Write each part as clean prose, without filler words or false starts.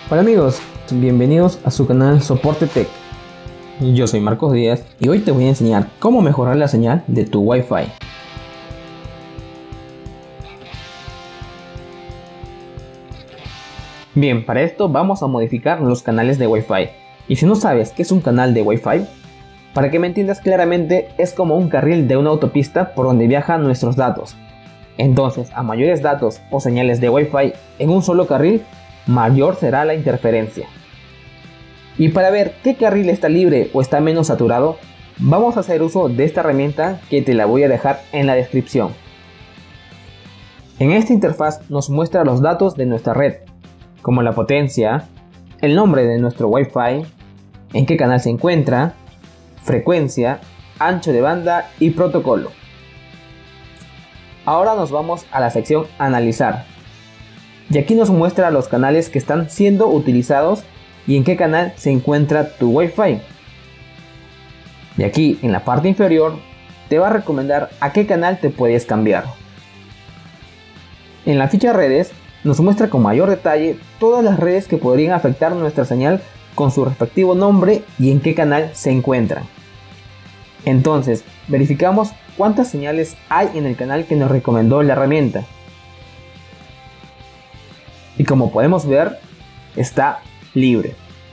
Hola amigos, bienvenidos a su canal Soporte Tech. Yo soy Marcos Díaz y hoy te voy a enseñar cómo mejorar la señal de tu Wi-Fi. Bien, para esto vamos a modificar los canales de Wi-Fi. Y si no sabes qué es un canal de Wi-Fi, para que me entiendas claramente, es como un carril de una autopista por donde viajan nuestros datos. Entonces, a mayores datos o señales de Wi-Fi en un solo carril, mayor será la interferencia. Y para ver qué carril está libre o está menos saturado, vamos a hacer uso de esta herramienta que te la voy a dejar en la descripción. En esta interfaz nos muestra los datos de nuestra red, como la potencia, el nombre de nuestro Wi-Fi, en qué canal se encuentra, frecuencia, ancho de banda y protocolo. Ahora nos vamos a la sección Analizar. Y aquí nos muestra los canales que están siendo utilizados y en qué canal se encuentra tu Wi-Fi. Y aquí en la parte inferior te va a recomendar a qué canal te puedes cambiar. En la ficha redes nos muestra con mayor detalle todas las redes que podrían afectar nuestra señal con su respectivo nombre y en qué canal se encuentran. Entonces, verificamos cuántas señales hay en el canal que nos recomendó la herramienta. Y como podemos ver, está libre.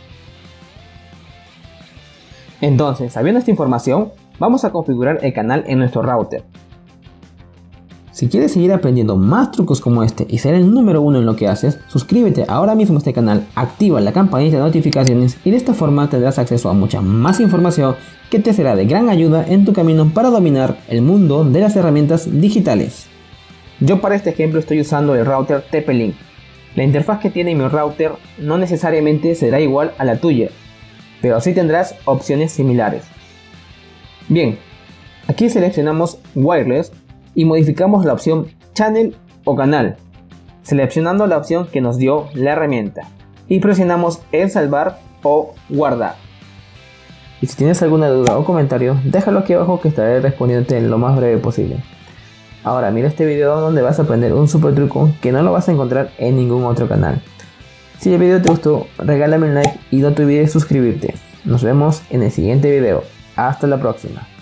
Entonces, sabiendo esta información, vamos a configurar el canal en nuestro router. Si quieres seguir aprendiendo más trucos como este y ser el número uno en lo que haces, suscríbete ahora mismo a este canal, activa la campanita de notificaciones y de esta forma tendrás acceso a mucha más información que te será de gran ayuda en tu camino para dominar el mundo de las herramientas digitales. Yo para este ejemplo estoy usando el router TP-Link. La interfaz que tiene mi router no necesariamente será igual a la tuya, pero sí tendrás opciones similares. Bien, aquí seleccionamos Wireless y modificamos la opción Channel o Canal, seleccionando la opción que nos dio la herramienta y presionamos en Salvar o Guardar. Y si tienes alguna duda o comentario, déjalo aquí abajo que estaré respondiéndote lo más breve posible. Ahora mira este video donde vas a aprender un super truco que no lo vas a encontrar en ningún otro canal. Si el video te gustó, regálame un like y no te olvides suscribirte. Nos vemos en el siguiente video. Hasta la próxima.